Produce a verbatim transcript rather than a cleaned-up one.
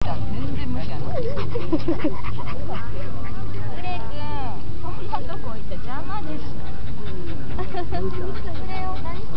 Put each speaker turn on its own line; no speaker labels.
ゃん全然無視やな。